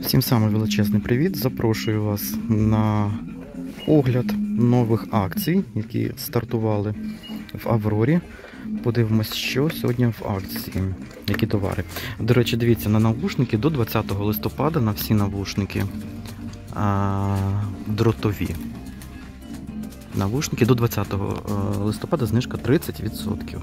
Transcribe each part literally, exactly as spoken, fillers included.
Всім самий величезний привіт! Запрошую вас на огляд нових акцій, які стартували в Аврорі. Подивимось, що сьогодні в акції, які товари. До речі, дивіться, на навушники до двадцятого листопада, на всі навушники а, дротові. Навушники до двадцятого листопада знижка тридцять відсотків.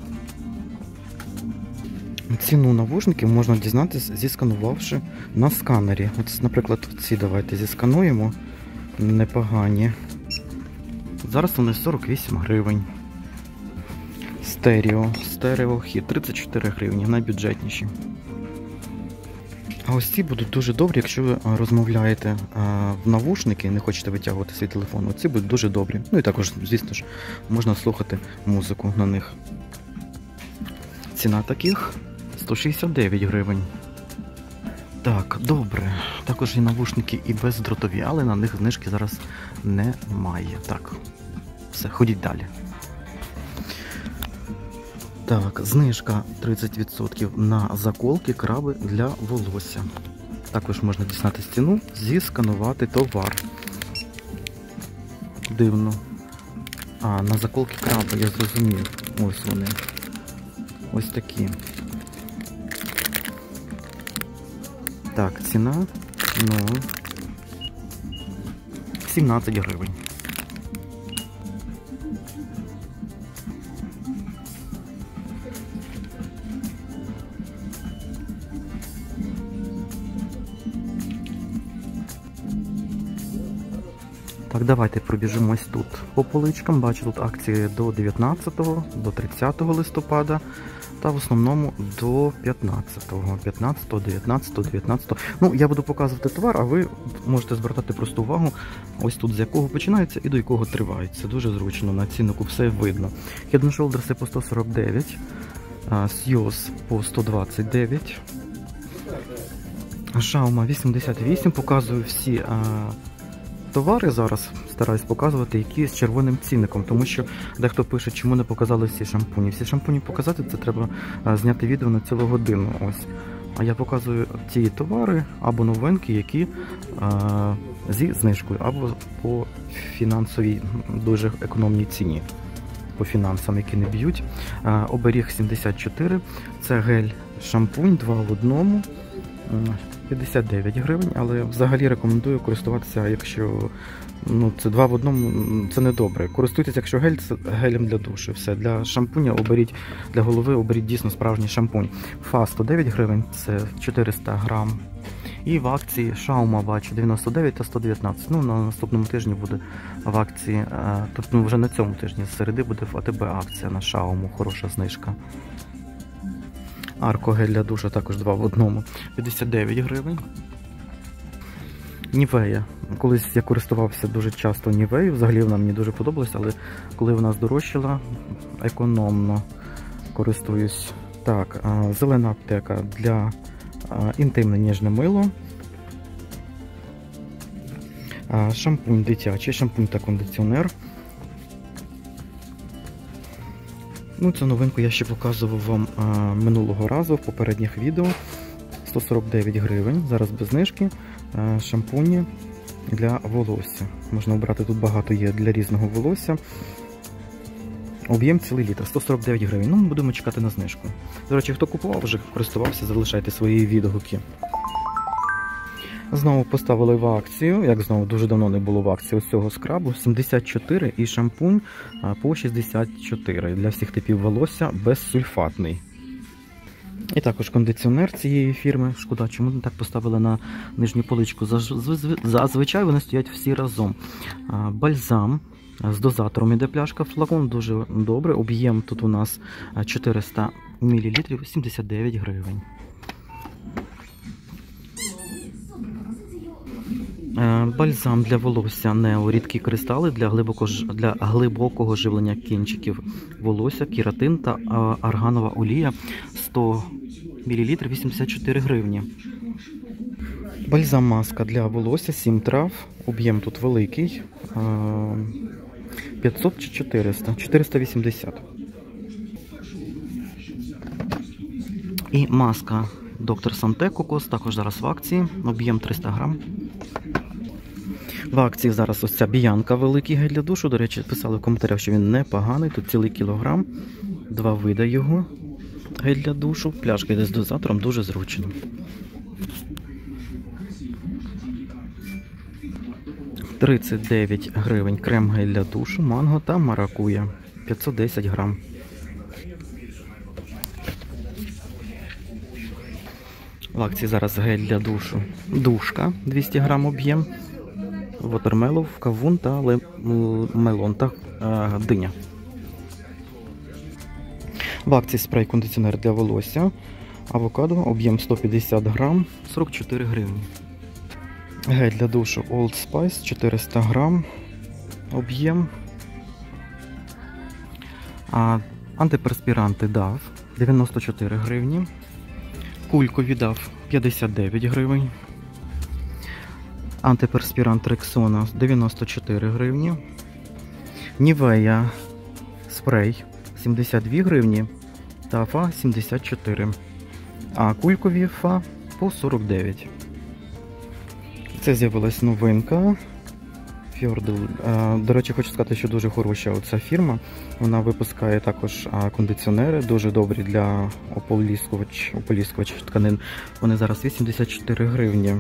Ціну навушників можна дізнатися, зісканувавши на сканері. От, наприклад, ці давайте зіскануємо. Непогані. Зараз вони сорок вісім гривень. Стерео. Стереохід тридцять чотири гривні, найбюджетніші. А ось ці будуть дуже добрі, якщо ви розмовляєте в навушники і не хочете витягувати свій телефон. Оці будуть дуже добрі. Ну і також, звісно ж, можна слухати музику на них. Ціна таких сто шістдесят дев'ять гривень. Так, добре. Також є навушники і бездротові, але на них знижки зараз немає. Так, все, ходіть далі. Так, знижка тридцять відсотків на заколки, краби для волосся. Також можна дізнатися ціну, зісканувати товар. Дивно. А, на заколки краби, я зрозумів. Ось вони. Ось такі. Так, ціна, ну, сімнадцять гривень. Так, давайте пробіжимось тут по поличкам. Бачу, тут акції до дев'ятнадцятого, до тридцятого листопада. Та в основному до п'ятнадцятого, п'ятнадцятого, дев'ятнадцятого, дев'ятнадцятого. Ну, я буду показувати товар, а ви можете звертати просто увагу, ось тут з якого починається і до якого тривається. Дуже зручно, на ціннику все видно. Head and Shoulders по сто сорок дев'ять, Сйоз по сто двадцять дев'ять, Xiaomi вісімдесят вісім, показую всі а, товари зараз, стараюсь показувати, які з червоним цінником, тому що дехто пише, чому не показали всі шампуні. Всі шампуні показати, це треба а, зняти відео на цілу годину. Ось. А я показую ті товари або новинки, які а, зі знижкою, або по фінансовій, дуже економній ціні. По фінансам, які не б'ють. А, оберіг сімдесят чотири, це гель шампунь два в одному. п'ятдесят дев'ять гривень, але взагалі рекомендую користуватися, якщо ну, це два в одному, це не добре. Користуйтесь, якщо гель, це гелем для душу. Все, для шампуня оберіть, для голови оберіть дійсно справжній шампунь. Фа сто дев'ять гривень, це чотириста грам. І в акції Xiaomi бачу дев'яносто дев'ять та сто дев'ятнадцять. Ну, на наступному тижні буде в акції, тобто ну, вже на цьому тижні з середи буде в АТБ акція на Xiaomi, хороша знижка. Арко гель для душа також два в одному, п'ятдесят дев'ять гривень. Нівея. Колись я користувався дуже часто Нівею, взагалі вона мені дуже подобалася, але коли вона здорожчала, економно користуюсь. Так, зелена аптека для інтимне ніжне мило. Шампунь дитячий, шампунь та кондиціонер. Ну, цю новинку я ще показував вам а, минулого разу в попередніх відео. сто сорок дев'ять гривень, зараз без знижки. А, шампуні для волосся. Можна обрати, тут багато є для різного волосся. Об'єм цілий літр, сто сорок дев'ять гривень. Ну, ми будемо чекати на знижку. До речі, хто купував, вже користувався, залишайте свої відгуки. Знову поставили в акцію, як знову дуже давно не було в акції ось цього скрабу, сімдесят чотири і шампунь по шістдесят чотири для всіх типів волосся, безсульфатний. І також кондиціонер цієї фірми, шкода, чому не так поставили на нижню поличку, зазвичай вони стоять всі разом. Бальзам з дозатором іде пляшка, флакон дуже добре, об'єм тут у нас чотириста мілілітрів, сімдесят дев'ять гривень. Бальзам для волосся Нео, рідкі кристали для глибокого, для глибокого живлення кінчиків волосся, кератин та арганова олія, сто мілілітрів, вісімдесят чотири гривні. Бальзам маска для волосся, сім трав, об'єм тут великий, п'ятсот чи чотириста, чотириста вісімдесят. І маска Доктор Санте кокос, також зараз в акції, об'єм триста грам. В акції зараз ось ця Біянка, великий гель для душу. До речі, писали в коментарях, що він непоганий, тут цілий кілограм. Два види його. Гель для душу, пляшка йде з дозатором, дуже зручно. тридцять дев'ять гривень крем-гель для душу, манго та маракуя, п'ятсот десять грам. В акції зараз гель для душу, душка, двісті грам об'єм, вотермелов, кавун та ле... мелон та е, диня. В акції спрей-кондиціонер для волосся, авокадо, об'єм сто п'ятдесят грам, сорок чотири гривні. Гель для душу Old Spice, чотириста грам, об'єм. А антиперспіранти дав, дев'яносто чотири гривні. Кулькові дав, п'ятдесят дев'ять гривень. Антиперспірант Рексона, дев'яносто чотири гривні. Нівея спрей, сімдесят дві гривні. Та Фа сімдесят чотири. А кулькові Фа по сорок дев'ять. Це з'явилась новинка. Фьордл. До речі, хочу сказати, що дуже хороша оця фірма. Вона випускає також кондиціонери, дуже добрі для ополіскувач, ополіскувачів тканин. Вони зараз вісімдесят чотири гривні.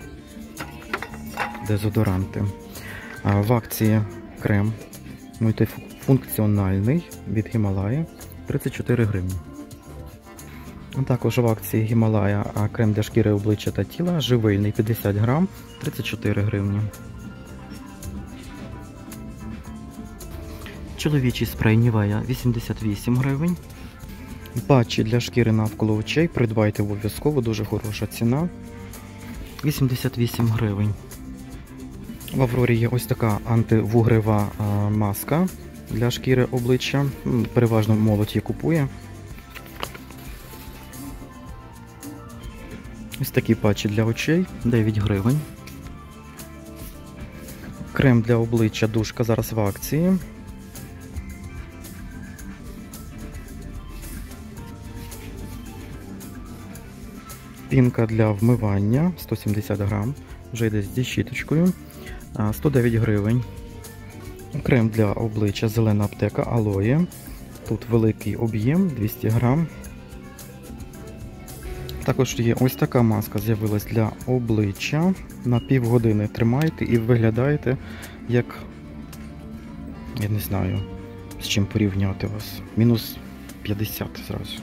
Дезодоранти. В акції крем мультифункціональний від Гімалая, тридцять чотири гривні. Також в акції Гімалая крем для шкіри, обличчя та тіла, живильний, п'ятдесят грам, тридцять чотири гривні. Чоловічий спрей Нівея, вісімдесят вісім гривень. Патчі для шкіри навколо очей, придбайте обов'язково, дуже хороша ціна, вісімдесят вісім гривень. В Аврорі є ось така антивугрева маска для шкіри обличчя, переважно молодь її купує. Ось такі патчі для очей, дев'ять гривень. Крем для обличчя душка зараз в акції. Пінка для вмивання, сто сімдесят грам, вже йде зі щіточкою, сто дев'ять гривень. Крем для обличчя зелена аптека алоє, тут великий об'єм, двісті грам. Також є ось така маска, з'явилась для обличчя. На півгодини тримаєте і виглядаєте як, я не знаю, з чим порівняти вас. Мінус п'ятдесят зразу.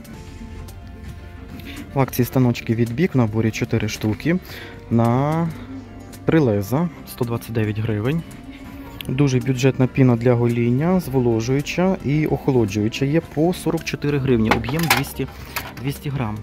В акції станочки від бік в наборі чотири штуки на три леза, сто двадцять дев'ять гривень. Дуже бюджетна піна для гоління, зволожуюча і охолоджуюча. Є по сорок чотири гривні, об'єм двісті грам.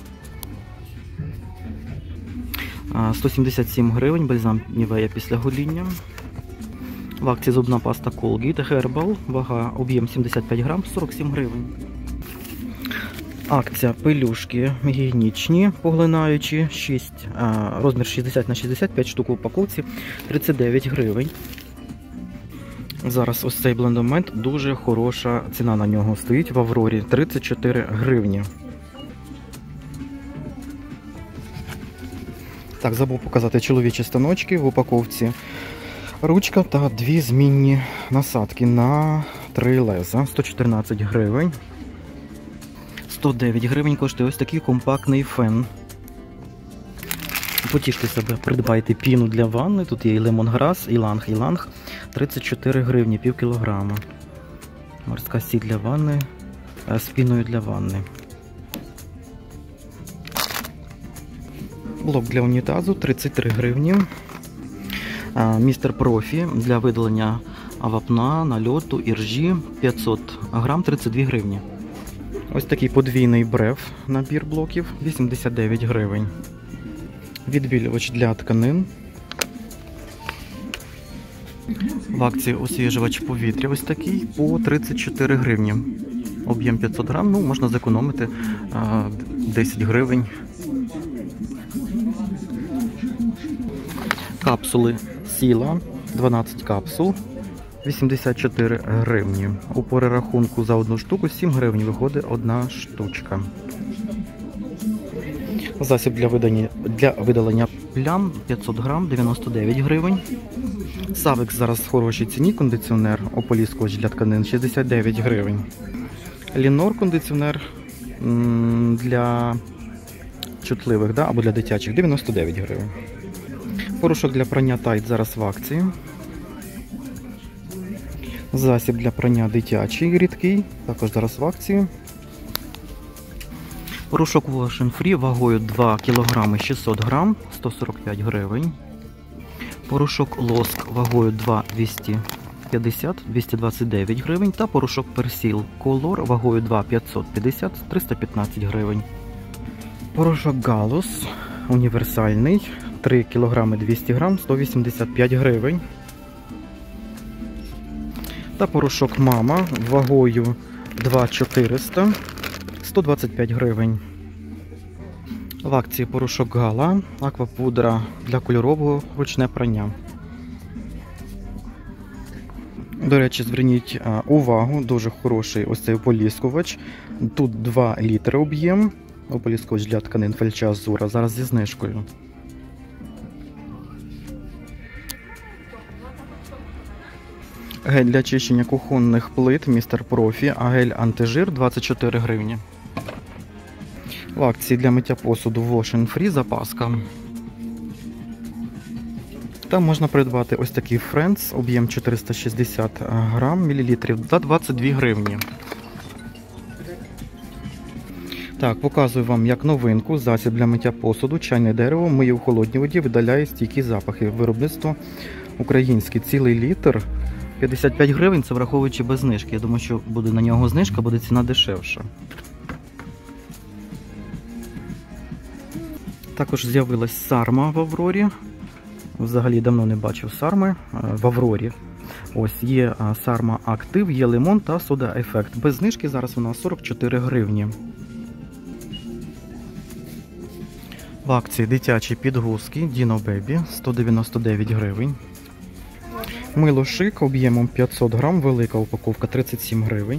сто сімдесят сім гривень, бальзам Нівея після гоління. В акції зубна паста Colgate Herbal, вага, об'єм сімдесят п'ять грам, сорок сім гривень. Акція пелюшки гігієнічні, поглинаючі, шість, а, розмір шістдесят на шістдесят, п'ять штук в упаковці, тридцять дев'ять гривень. Зараз ось цей блендомент, дуже хороша ціна на нього стоїть в Аврорі, тридцять чотири гривні. Так, забув показати чоловічі станочки в упаковці. Ручка та дві змінні насадки на три леза, сто чотирнадцять гривень. сто дев'ять гривень коштує ось такий компактний фен. Потіште себе, придбайте піну для ванни. Тут є і лемонграс, іланг, іланг. тридцять чотири гривні, пів кілограма. Морська сіль для ванни з піною для ванни. Блок для унітазу, тридцять три гривні. Містер Профі для видалення вапна, нальоту, іржі, п'ятсот грам, тридцять дві гривні. Ось такий подвійний бреф, набір блоків, вісімдесят дев'ять гривень. Відбілювач для тканин. В акції освіжувач повітря ось такий по тридцять чотири гривні. Об'єм п'ятсот грам, ну можна зекономити а, десять гривень. Капсули Сіла, дванадцять капсул, вісімдесят чотири гривні. У перерахунку за одну штуку сім гривень виходить одна штучка. Засіб для видалення, для видалення плям п'ятсот грам, дев'яносто дев'ять гривень. Савекс зараз в хорошій ціні, кондиціонер ополіскувач для тканин шістдесят дев'ять гривень. Лінор кондиціонер м, для чутливих, да, або для дитячих дев'яносто дев'ять гривень. Порошок для прання Тайд зараз в акції. Засіб для прання дитячий рідкий, також зараз в акції. Порошок Wash and Free вагою два кілограми шістсот грам, сто сорок п'ять гривень. Порошок Лоск вагою два двісті п'ятдесят, двісті двадцять дев'ять гривень. Та порошок Persil Color вагою два п'ятсот п'ятдесят, триста п'ятнадцять гривень. Порошок Галус універсальний, три кілограми двісті грам, сто вісімдесят п'ять гривень. Та порошок Мама вагою два чотириста, сто двадцять п'ять гривень. В акції порошок Гала, аквапудра для кольорового ручне прання. До речі, зверніть увагу, дуже хороший ось цей ополіскувач. Тут два літри об'єм. Ополіскувач для тканин Фельдча Азура, зараз зі знижкою. Гель для чищення кухонних плит містер Профі, а гель антижир двадцять чотири гривні. В акції для миття посуду Wash and Free запаска. Там можна придбати ось такий Friends, об'єм чотириста шістдесят грам, мілілітрів, за двадцять дві гривні. Так, показую вам як новинку, засіб для миття посуду, чайне дерево, миє в холодній воді, видаляє стійкі запахи. Виробництво українське, цілий літр, п'ятдесят п'ять гривень, це враховуючи без знижки. Я думаю, що буде на нього знижка, буде ціна дешевша. Також з'явилась сарма в Аврорі. Взагалі давно не бачив сарми в Аврорі. Ось є сарма Актив, є лимон та сода Ефект. Без знижки зараз вона сорок чотири гривні. В акції дитячі підгузки Dino Baby сто дев'яносто дев'ять гривень. Мило Шик об'ємом п'ятсот грам, велика упаковка тридцять сім гривень.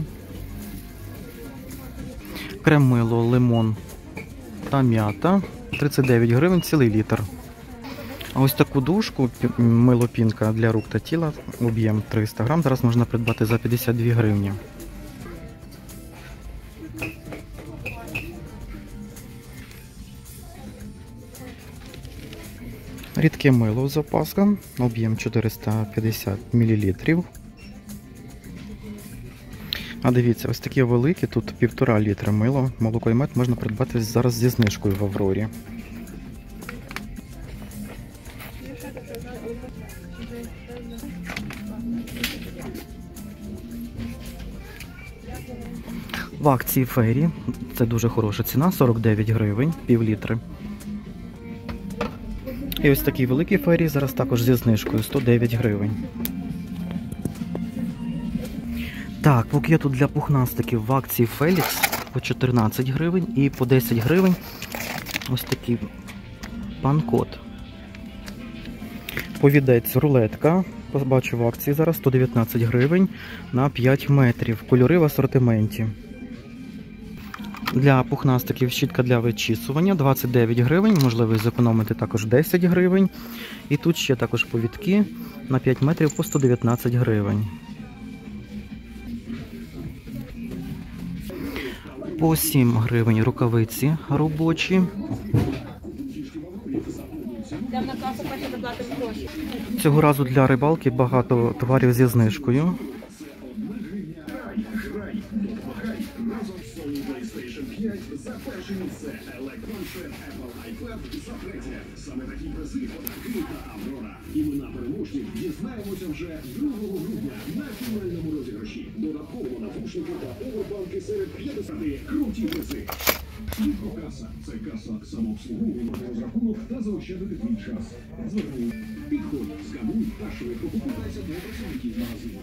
Крем-мило лимон та м'ята тридцять дев'ять гривень, цілий літр. А ось таку дужку, мило пінка для рук та тіла, об'єм триста грам, зараз можна придбати за п'ятдесят дві гривні. Рідке мило запаска, об'єм чотириста п'ятдесят мілілітрів. А дивіться, ось такі великі, тут півтора літра мило, молоко і мед можна придбати зараз зі знижкою в Аврорі. В акції Фейрі, це дуже хороша ціна, сорок дев'ять гривень, пів літри. І ось такий великий Фейрі зараз також зі знижкою, сто дев'ять гривень. Так, поки я тут для пухнастиків в акції Фелікс по чотирнадцять гривень і по десять гривень ось такий панкот. Повідець рулетка, бачу в акції зараз сто дев'ятнадцять гривень на п'ять метрів. Кольори в асортименті. Для пухнастиків щітка для вичісування двадцять дев'ять гривень, можливо зекономити також десять гривень. І тут ще також повідки на п'ять метрів по сто дев'ятнадцять гривень. По сім гривень рукавиці робочі. Цього разу для рибалки багато товарів зі знижкою. За перше місце електроншин Apple iPad за третє. Саме такі призи подарки та Аврора. Імена переможців дізнаємося вже другого грудня на фінальному розіграші. Додатково навушники та повербанки серед п'ятдесяти круті призи. Літкокаса – це каса самообслуговування, розрахунок та заощадити твій час. Зверни, підходь, скануй та швидко покупайся до працівників магазину.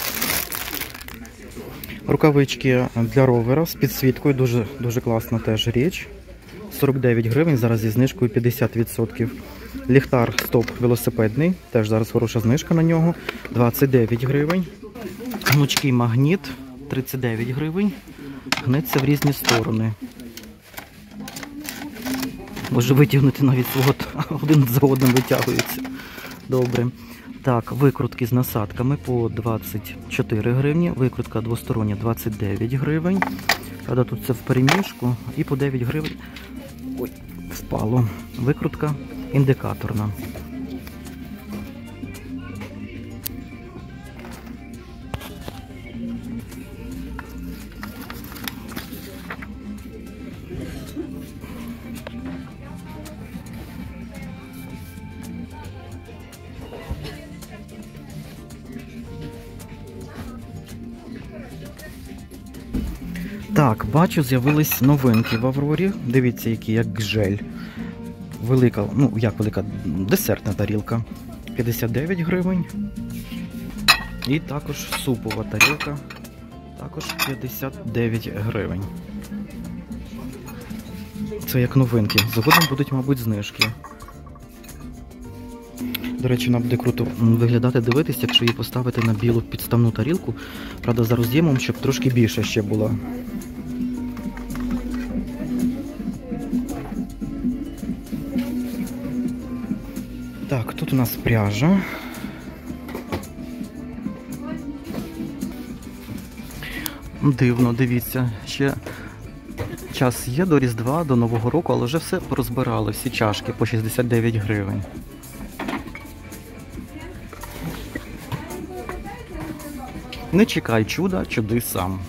Рукавички для ровера з підсвіткою, дуже, дуже класна теж річ. сорок дев'ять гривень, зараз зі знижкою п'ятдесят відсотків. Ліхтар стоп велосипедний, теж зараз хороша знижка на нього, двадцять дев'ять гривень. Гнучкий магніт, тридцять дев'ять гривень. Гнеться в різні сторони. Може витягнути навіть свого, один за одним витягується. Добре. Так, викрутки з насадками по двадцять чотири гривні, викрутка двостороння двадцять дев'ять гривень. Правда, тут це в перемішку. І по дев'ять гривень, ой, впало, викрутка індикаторна. Так, бачу, з'явились новинки в Аврорі. Дивіться, які, як жель. Велика, ну, як велика, десертна тарілка. п'ятдесят дев'ять гривень. І також супова тарілка. Також п'ятдесят дев'ять гривень. Це як новинки. Згодом будуть, мабуть, знижки. До речі, вона буде круто виглядати, дивитися, якщо її поставити на білу підставну тарілку. Правда, за роз'ємом, щоб трошки більше ще було. Так, тут у нас пряжа. Дивно, дивіться, ще час є до Різдва, до Нового року, але вже все порозбирали, всі чашки по шістдесят дев'ять гривень. Не чекай чуда, чуди сам.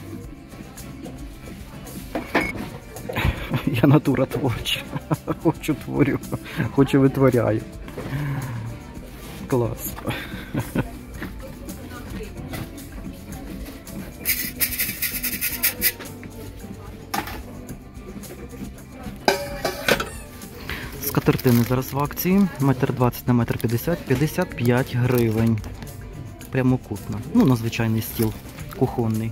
Я натура творча. Хочу творю, хочу витворяю. Клас. Скатертини зараз в акції. Метр двадцять на метр п'ятдесят, п'ятдесят п'ять гривень. Прямокутна. Ну, на звичайний стіл кухонний.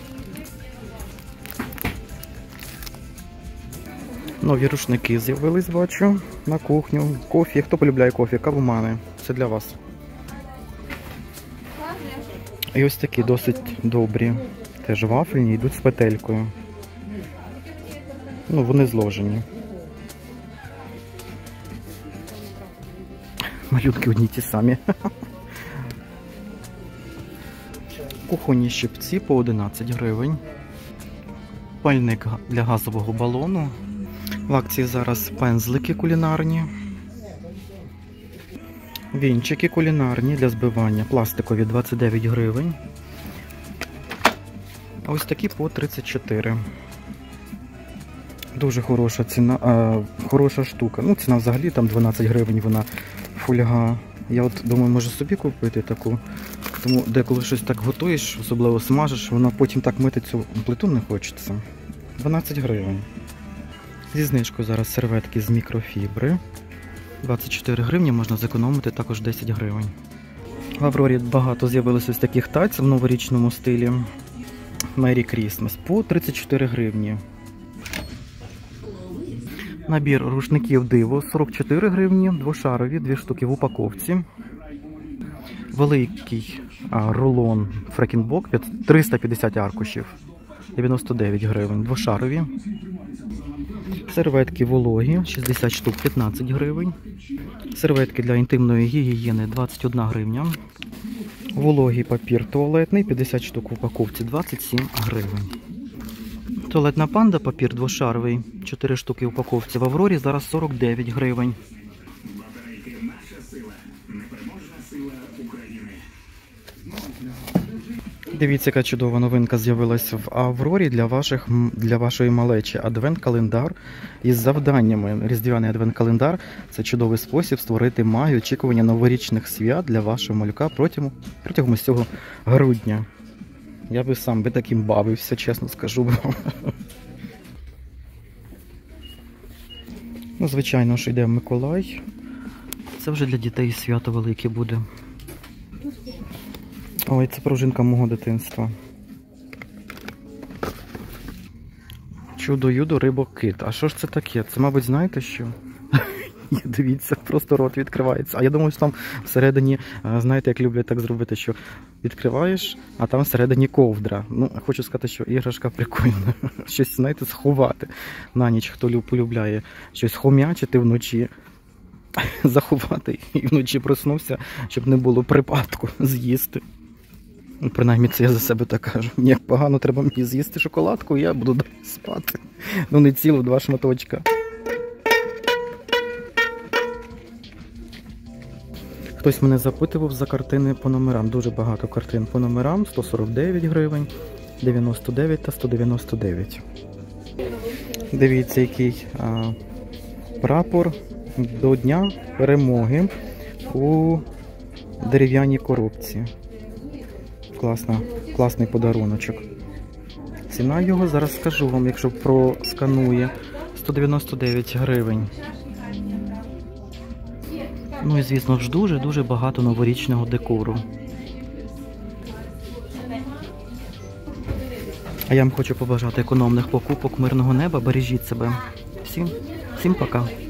Нові рушники з'явились, бачу, на кухню. Кофі. Хто полюбляє кофі? Кавомани. Це для вас. І ось такі досить добрі. Теж вафельні, йдуть з петелькою. Ну, вони зложені. Малюнки одні ті самі. Кухонні щипці по одинадцять гривень. Пальник для газового балону. В акції зараз пензлики кулінарні. Вінчики кулінарні для збивання. Пластикові двадцять дев'ять гривень. А ось такі по тридцять чотири. Дуже хороша ціна, а, хороша штука. Ну, ціна взагалі там дванадцять гривень, вона фольга. Я от думаю, може собі купити таку. Тому деколи щось так готуєш, особливо смажиш, вона потім так мити цю плиту не хочеться. дванадцять гривень. Зі знижкою зараз серветки з мікрофібри. двадцять чотири гривні, можна зекономити також десять гривень. В Аврорі багато з'явилося ось таких таць в новорічному стилі. Merry Christmas по тридцять чотири гривні. Набір рушників диво сорок чотири гривні, двошарові, дві штуки в упаковці. Великий а, рулон Фрекінбок, триста п'ятдесят аркушів, дев'яносто дев'ять гривень, двошарові. Серветки вологі, шістдесят штук, п'ятнадцять гривень. Серветки для інтимної гігієни, двадцять одна гривня. Вологий папір туалетний, п'ятдесят штук в упаковці, двадцять сім гривень. Туалетна панда, папір двошаровий, чотири штуки в упаковці в Аврорі, зараз сорок дев'ять гривень. Дивіться, яка чудова новинка з'явилась в Аврорі для, ваших, для вашої малечі. Адвент-календар із завданнями. Різдвяний адвент-календар – це чудовий спосіб створити магію очікування новорічних свят для вашого малюка протягом, протягом усього грудня. Я би сам би таким бавився, чесно скажу вам. Ну, звичайно, що йде Миколай. Це вже для дітей свято велике буде. Ой, це пружинка мого дитинства. Чудо-юдо, рибокит. А що ж це таке? Це, мабуть, знаєте що? Дивіться, просто рот відкривається. А я думаю, що там всередині, знаєте, як люблять так зробити, що Відкриваєш, а там всередині ковдра. Ну, хочу сказати, що іграшка прикольна. Щось, знаєте, сховати на ніч, хто люб- полюбляє щось хомячити вночі, заховати і вночі проснувся, щоб не було припадку з'їсти. Ну, принаймні, це я за себе так кажу. Мені як погано, треба мені з'їсти шоколадку, і я буду далі спати. Ну, не цілу, два шматочка. Хтось мене запитував за картини по номерам. Дуже багато картин по номерам. сто сорок дев'ять гривень, дев'яносто дев'ять та сто дев'яносто дев'ять. Дивіться, який а, прапор до Дня Перемоги у дерев'яній коробці. Класна, класний подаруночок. Ціна його, зараз скажу вам, якщо просканує, сто дев'яносто дев'ять гривень. Ну і, звісно ж, дуже-дуже багато новорічного декору. А я вам хочу побажати економних покупок, мирного неба. Бережіть себе. Всім, всім пока.